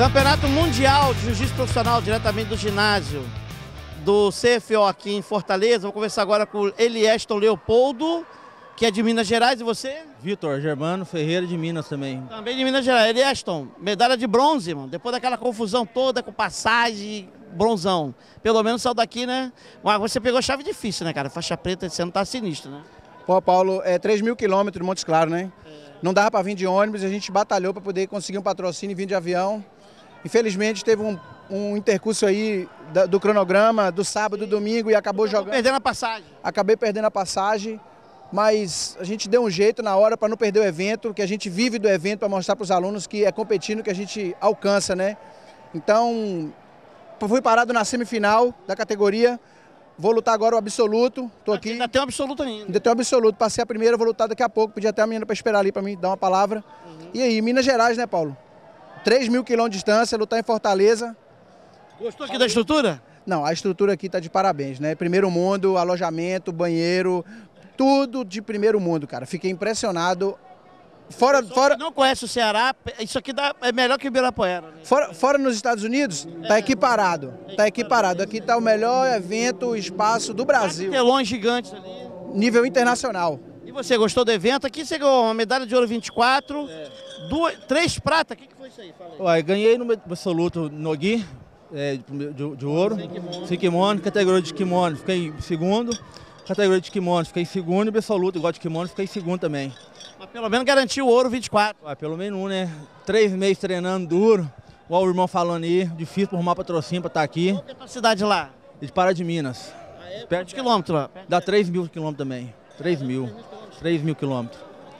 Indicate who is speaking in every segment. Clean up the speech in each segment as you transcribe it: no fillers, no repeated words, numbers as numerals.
Speaker 1: Campeonato Mundial de Jiu-Jitsu Profissional, diretamente do ginásio do CFO aqui em Fortaleza. Vou conversar agora com o Elieston Leopoldo, que é de Minas Gerais, e você?
Speaker 2: Vitor Germano Ferreira, de Minas também.
Speaker 1: Também de Minas Gerais. Elieston, medalha de bronze, mano. Depois daquela confusão toda com passagem, bronzão. Pelo menos saiu daqui, né? Mas você pegou chave difícil, né, cara? Faixa preta esse ano tá sinistro, né?
Speaker 3: Pô, Paulo, é 3.000 quilômetros de Montes Claros, né? Não dava para vir de ônibus, a gente batalhou para poder conseguir um patrocínio e vir de avião. Infelizmente teve um intercurso aí do cronograma, do sábado, do domingo, e acabou jogando.
Speaker 1: Perdendo a passagem.
Speaker 3: Acabei perdendo a passagem, mas a gente deu um jeito na hora para não perder o evento, que a gente vive do evento para mostrar para os alunos que é competindo que a gente alcança, né? Então, fui parado na semifinal da categoria, vou lutar agora o absoluto, tô aqui.
Speaker 1: Ainda tem um absoluto ainda.
Speaker 3: Ainda tem um absoluto, passei a primeira, vou lutar daqui a pouco, pedi até a menina para esperar ali para mim dar uma palavra. E aí, Minas Gerais, né, Paulo? 3.000 quilômetros de distância, lutar em Fortaleza.
Speaker 1: Gostou aqui da estrutura?
Speaker 3: Não, a estrutura aqui tá de parabéns, né? Primeiro mundo, alojamento, banheiro, tudo de primeiro mundo, cara. Fiquei impressionado. Fora...
Speaker 1: Não conhece o Ceará, isso aqui é melhor que o Ibirapuera, né?
Speaker 3: Fora nos Estados Unidos, tá equiparado. Tá equiparado. Aqui tá o melhor evento, espaço do Brasil.
Speaker 1: Telões gigantes ali.
Speaker 3: Nível internacional.
Speaker 1: E você gostou do evento? Aqui você ganhou uma medalha de ouro 24, 3 pratas. O que foi isso aí? Fala aí.
Speaker 2: Ué, ganhei no absoluto no Gui, de ouro, sem kimono, categoria de kimono, fiquei em segundo, categoria de kimono, fiquei em segundo, e absoluto, igual de kimono, fiquei em segundo também.
Speaker 1: Mas pelo menos garantiu o ouro 24.
Speaker 2: Ué, pelo menos né? 3 meses treinando duro, igual o irmão falando aí, difícil por arrumar patrocínio para estar aqui.
Speaker 1: Qual que é a tua cidade lá?
Speaker 2: De Pará de Minas.
Speaker 1: Perto de quilômetros lá?
Speaker 2: Dá 3.000 quilômetros também, 3.000 quilômetros.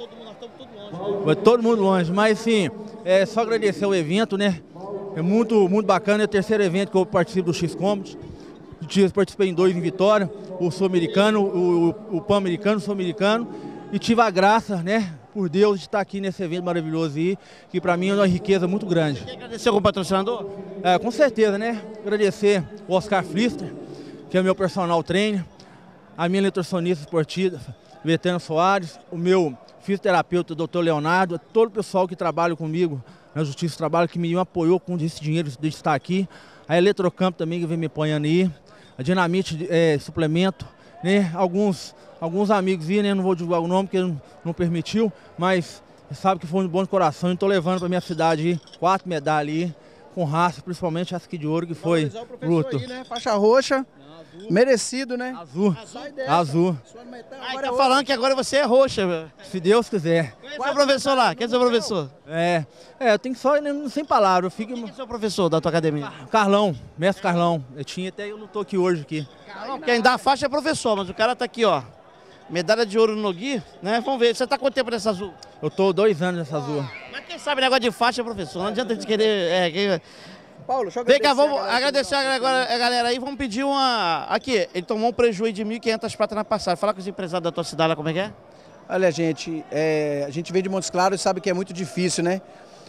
Speaker 2: Vai todo mundo longe, mas sim, é só agradecer o evento, né? É muito bacana, é o terceiro evento que eu participo do X-Combat. Participei em 2 em Vitória, o Sul-Americano, o Pan-Americano, o Sul-Americano, e tive a graça, né, por Deus, de estar aqui nesse evento maravilhoso aí, que para mim é uma riqueza muito grande.
Speaker 1: Quer agradecer algum patrocinador?
Speaker 2: Com certeza, né? Agradecer o Oscar Flister, que é meu personal trainer, a minha nutricionista esportiva, Betânia Soares, o meu fisioterapeuta, Dr. Leonardo, todo o pessoal que trabalha comigo na Justiça do Trabalho, que me apoiou com esse dinheiro de estar aqui, a Eletrocampo também, que vem me apoiando aí, a Dinamite Suplemento, né? Alguns amigos aí, né? Não vou divulgar o nome, porque não permitiu, mas sabe que foi um bom coração, e estou levando para minha cidade aí 4 medalhas aí, com raça, principalmente essa aqui de ouro, que foi luto.
Speaker 3: Aí, né? Faixa roxa. Merecido, né?
Speaker 2: Azul.
Speaker 1: Tá falando que agora você é roxa, velho.
Speaker 2: Se Deus quiser.
Speaker 1: Quem é seu professor lá? Quem é seu professor?
Speaker 2: Eu tenho só, sem palavras.
Speaker 1: Quem é seu professor da tua academia?
Speaker 2: Carlão, mestre Carlão. Eu lutou aqui hoje aqui.
Speaker 1: Quem dá a faixa é professor, mas o cara tá aqui, ó. Medalha de ouro no Gui, né? Vamos ver. Você tá quanto tempo nessa azul?
Speaker 2: Eu tô 2 anos nessa azul.
Speaker 1: Mas quem sabe negócio de faixa é professor. Não adianta a gente querer...
Speaker 3: Paulo, deixa eu
Speaker 1: Vem cá, vamos agradecer agora a galera aí, vamos pedir uma... Aqui, ele tomou um prejuízo de 1.500 pratas na passagem. Fala com os empresários da tua cidade lá, como é que é?
Speaker 3: Olha, gente, a gente vem de Montes Claros e sabe que é muito difícil, né?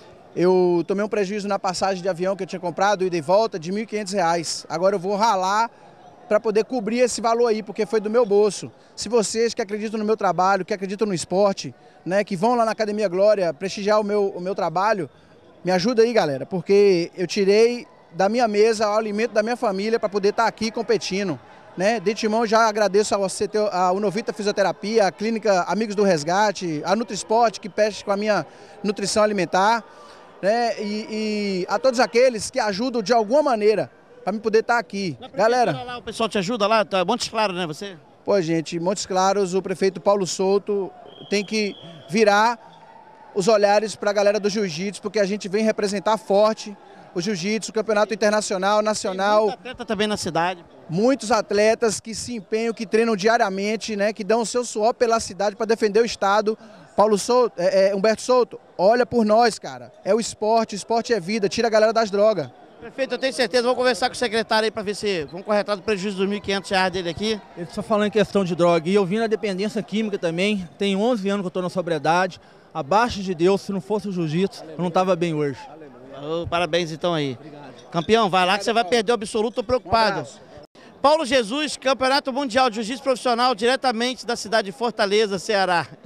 Speaker 3: Eu tomei um prejuízo na passagem de avião que eu tinha comprado, ida e volta, de R$ 1.500. Agora eu vou ralar para poder cobrir esse valor aí, porque foi do meu bolso. Se vocês que acreditam no meu trabalho, que acreditam no esporte, né, que vão lá na Academia Glória prestigiar o meu trabalho, me ajuda aí, galera, porque eu tirei da minha mesa o alimento da minha família para poder estar aqui competindo, né? De antemão já agradeço ao Novita Fisioterapia, a Clínica Amigos do Resgate, a Nutrisport, que peste com a minha nutrição alimentar, né? E a todos aqueles que ajudam de alguma maneira para me poder estar aqui. Galera,
Speaker 1: lá, o pessoal te ajuda lá? Tá Montes Claros, né, você?
Speaker 3: Pô, gente, Montes Claros, o prefeito Paulo Souto tem que virar os olhares para a galera do jiu-jitsu, porque a gente vem representar forte o jiu-jitsu, o campeonato internacional, nacional.
Speaker 1: Tem atleta também na cidade.
Speaker 3: Muitos atletas que se empenham, que treinam diariamente, né, que dão o seu suor pela cidade para defender o estado. Paulo Souto, Humberto Souto, olha por nós, cara. É o esporte é vida, tira a galera das drogas.
Speaker 1: Prefeito, eu tenho certeza, vou conversar com o secretário aí para ver se vamos correr atrás do prejuízo dos R$ 1.500 dele aqui.
Speaker 2: Ele só falando em questão de droga, e eu vim na dependência química também, tem 11 anos que eu estou na sobriedade. Abaixo de Deus, se não fosse o jiu-jitsu, eu não estava bem hoje.
Speaker 1: Parabéns então aí. Obrigado. Campeão, vai lá que você vai perder o absoluto, tô preocupado. Paulo Jesus, Campeonato Mundial de Jiu-Jitsu Profissional, diretamente da cidade de Fortaleza, Ceará.